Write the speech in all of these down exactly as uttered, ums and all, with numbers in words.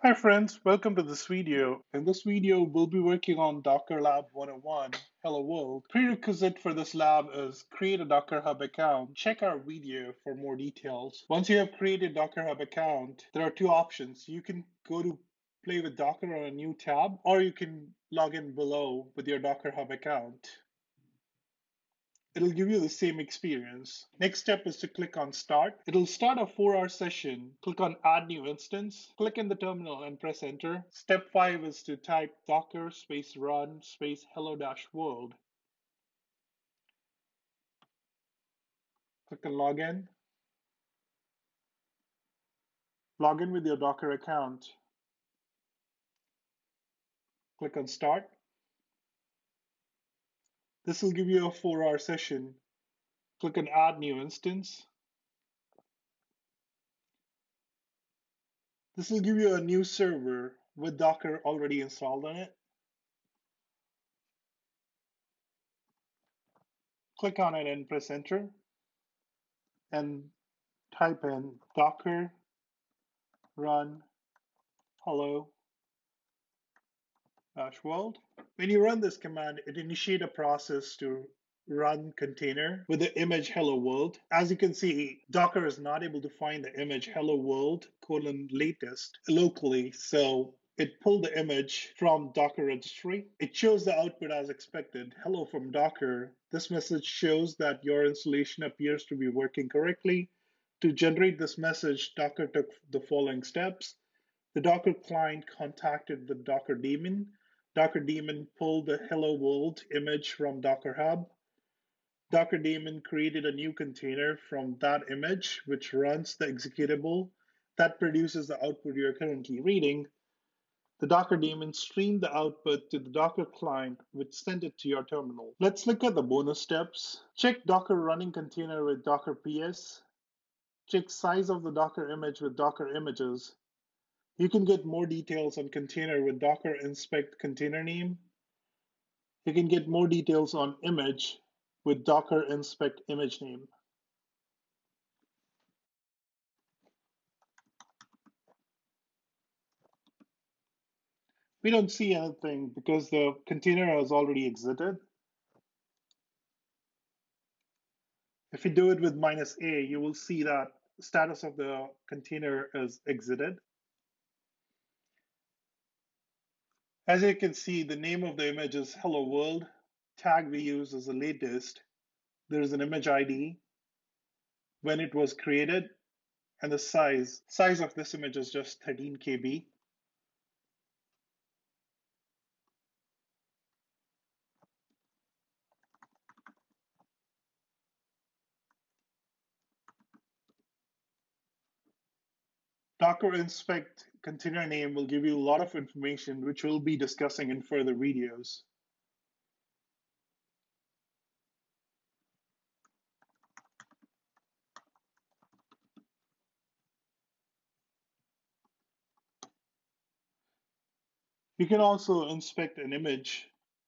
Hi friends, welcome to this video. In this video, we'll be working on dockerlab one oh one, Hello World. Prerequisite for this lab is create a Docker Hub account. Check our video for more details. Once you have created a Docker Hub account, there are two options. You can go to play with Docker on a new tab, or you can log in below with your Docker Hub account. It'll give you the same experience. Next step is to click on Start. It'll start a four hour session. Click on Add New Instance. Click in the terminal and press Enter. Step five is to type docker space run space hello dash world. Click on Login. Log in with your Docker account. Click on Start. This will give you a four hour session. Click on Add New Instance. This will give you a new server with Docker already installed on it. Click on it and press Enter. And type in docker run hello dash world. When you run this command, it initiates a process to run container with the image hello world. As you can see, Docker is not able to find the image hello world colon latest locally, so it pulled the image from Docker registry. It shows the output as expected, hello from Docker. This message shows that your installation appears to be working correctly. To generate this message, Docker took the following steps. The Docker client contacted the Docker daemon. Docker daemon pulled the hello world image from Docker Hub. Docker daemon created a new container from that image, which runs the executable that produces the output you're currently reading. The Docker daemon streamed the output to the Docker client, which sent it to your terminal. Let's look at the bonus steps. Check Docker running container with Docker P S. Check size of the Docker image with Docker images. You can get more details on container with Docker inspect container name. You can get more details on image with Docker inspect image name. We don't see anything because the container has already exited. If you do it with minus A, you will see that status of the container is exited. As you can see, the name of the image is hello world. Tag we use is the latest. There is an image I D, when it was created, and the size. Size of this image is just thirteen K B. Docker inspect container name will give you a lot of information, which we'll be discussing in further videos. You can also inspect an image.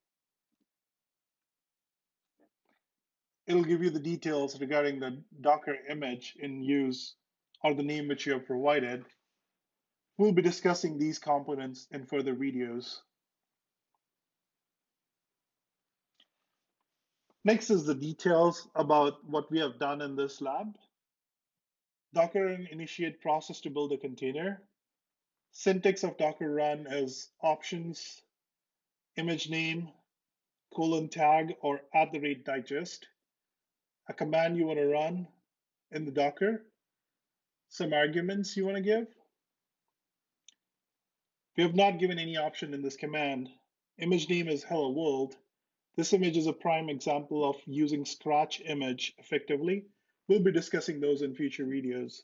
It'll give you the details regarding the Docker image in use or the name which you have provided. We'll be discussing these components in further videos. Next is the details about what we have done in this lab. Docker initiate process to build a container. Syntax of Docker run is options, image name, colon tag, or at the rate digest. A command you want to run in the Docker. Some arguments you want to give. We have not given any option in this command. Image name is hello world. This image is a prime example of using scratch image effectively. We'll be discussing those in future videos.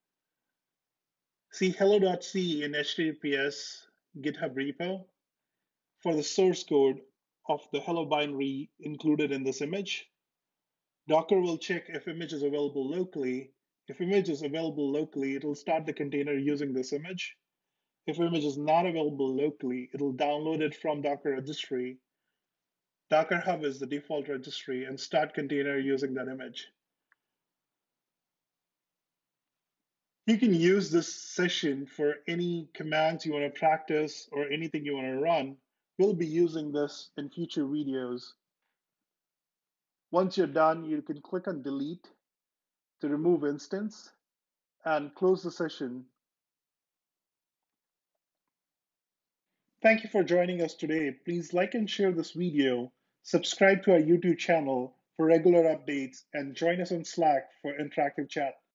See hello.c in H T T P S GitHub repo for the source code of the hello binary included in this image. Docker will check if image is available locally. If image is available locally, it'll start the container using this image. If image is not available locally, it'll download it from Docker registry. Docker Hub is the default registry and start container using that image. You can use this session for any commands you want to practice or anything you want to run. We'll be using this in future videos. Once you're done, you can click on delete to remove instance and close the session. Thank you for joining us today. Please like and share this video, subscribe to our YouTube channel for regular updates, and join us on Slack for interactive chat.